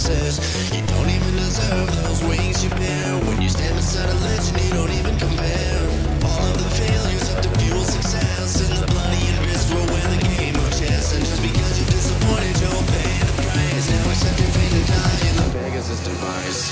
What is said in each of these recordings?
Pegasus. You don't even deserve those wings you bear. When you stand beside a legend, you don't even compare. All of the failures have to fuel success, and the bloody and visceral win the game of chess. And just because you're disappointed, you'll pay the price. Now accept your fate and die in the Pegasus device.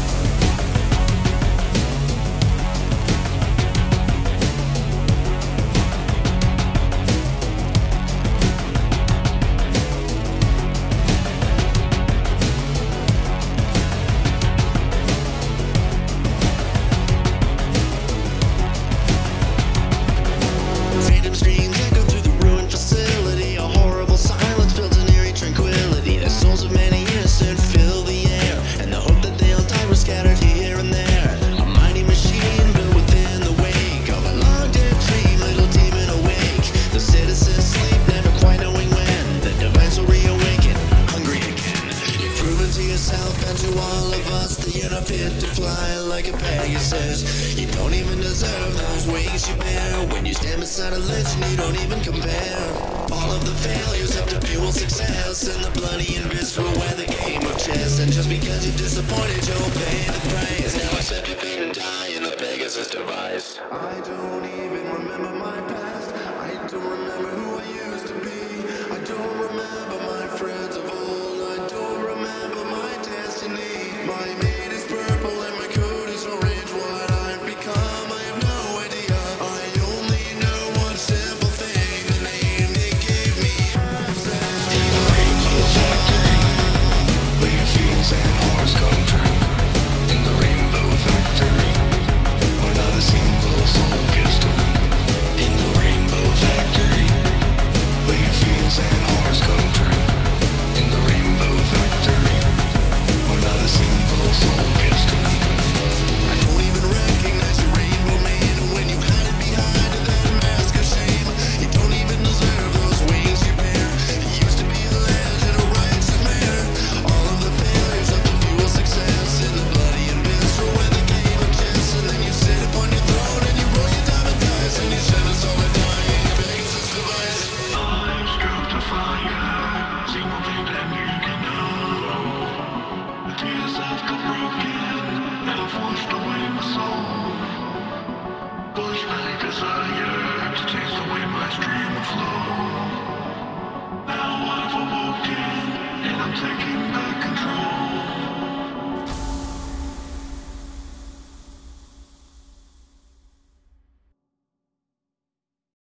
Fit to fly like a Pegasus. You don't even deserve those wings you bear. When you stand beside a legend, you don't even compare. All of the failures have to fuel success, and the bloody and visceral win the game of chess. And just because you're disappointed, you'll pay the price. Now accept your fate and die in the Pegasus device. I don't even remember my past.